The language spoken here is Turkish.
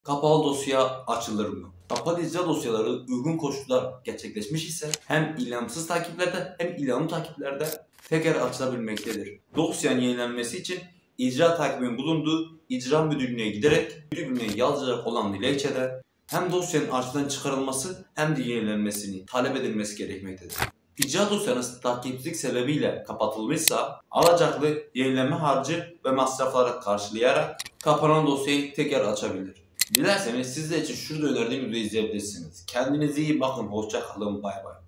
Kapalı dosya açılır mı? Kapalı icra dosyaları uygun koşullar gerçekleşmiş ise hem ilamsız takiplerde hem ilamlı takiplerde teker açılabilmektedir. Dosyanın yenilenmesi için icra takibinin bulunduğu icra müdürlüğüne giderek müdürlüğüne yazacak olan dilekçede hem dosyanın arşivden çıkarılması hem de yenilenmesini talep edilmesi gerekmektedir. İcra dosyanız takipsizlik sebebiyle kapatılmışsa alacaklı yenileme harcı ve masrafları karşılayarak kapanan dosyayı tekrar açabilir. Dilerseniz sizler için şurada önerdiğim videoyu izleyebilirsiniz. Kendinize iyi bakın. Hoşça kalın. Bay bay.